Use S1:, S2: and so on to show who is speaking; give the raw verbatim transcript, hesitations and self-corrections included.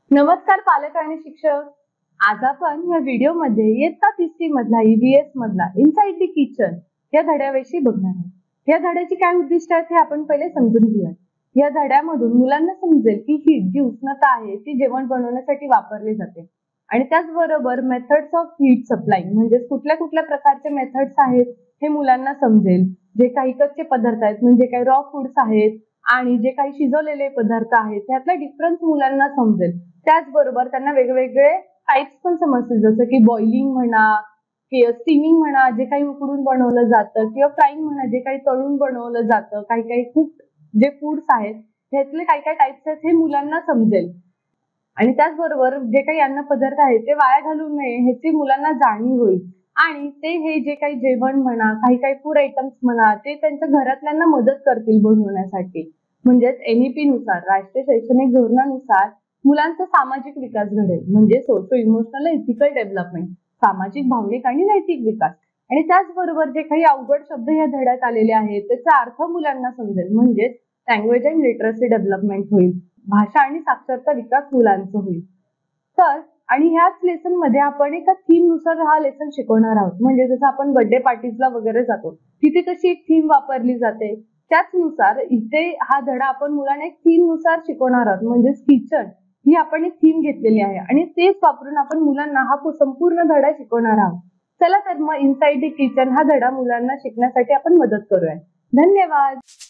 S1: नमस्कार पालक आणि शिक्षक. आज आपण या व्हिडिओमध्ये इयत्ता तिसरी मधला ईव्हीएस मधला इनसाइड द किचन या धड्याविषयी बघणार आहोत. या धड्याची काय उद्दिष्ट आहेत हे आपण पहिले समजून घेऊया. या धड्यामधून मुलांना समजेल की हीट जी उष्णता आहे ती जेवण बनवण्यासाठी वापरली जाते आणि त्याचबरोबर मेथड्स ऑफ हीट सप्लाइंग म्हणजे कुठल्या कुठल्या प्रकारचे मेथड्स आहेत हे मुलांना समजेल. जे काही कच्चे पदार्थ आहेत म्हणजे काही रॉ फूड्स आहेत आणि जे काही शिजवलेले पदार्थ आहेत त्यातला डिफरन्स मुलांना समजेल. त्याचबरोबर त्यांना वेगवेगळे टाइप्स पण समजतील, जसं की बॉइलिंग म्हणा किंवा स्टीमिंग म्हणा, जे काही उकडून बनवलं जातं, किंवा फ्राईंग म्हणा, जे काही तळून बनवलं जातं. काही काही खूप जे फूड्स आहेत त्यातले काही काही टाइप्स आहेत हे मुलांना समजेल. आणि त्याचबरोबर जे काही अन्न पदार्थ आहेत ते वाया घालू नये ह्याची मुलांना जाणीव होईल आणि ते हे जे काही जेवण म्हणा, काही काही फूड आयटम्स म्हणा, ते त्यांच्या घरातल्यांना मदत करतील बनवण्यासाठी. म्हणजेच एनईपी नुसार, राष्ट्रीय शैक्षणिक धोरणानुसार मुलांचा सामाजिक विकास घडेल, म्हणजे सोशो इमोशनल एथिकल डेव्हलपमेंट, सामाजिक, भावनिक आणि नैतिक विकास. आणि त्याचबरोबर जे काही अवघड शब्द या धड्यात आलेले आहेत त्याचा अर्थ मुलांना समजेल, म्हणजेच लँग्वेज अँड लिटरसी डेव्हलपमेंट होईल, भाषा आणि साक्षरता विकास मुलांचं होईल. तर आणि ह्याच लेसन मध्ये आपण एका थीम नुसार हा लेसन शिकवणार आहोत. म्हणजे जसं आपण बर्थडे पार्टीजला वगैरे जातो तिथे कशी एक थीम वापरली जाते त्याचनुसार इथे हा धडा आपण मुलांना एक थीम नुसार शिकवणार आहोत. म्हणजे किचन ही आपण एक थीम घेतलेली आहे आणि तेच वापरून आपण मुलांना हा संपूर्ण धडा शिकवणार आहोत. चला तर मग इनसाइड द किचन हा धडा मुलांना शिकण्यासाठी आपण मदत करूया. धन्यवाद.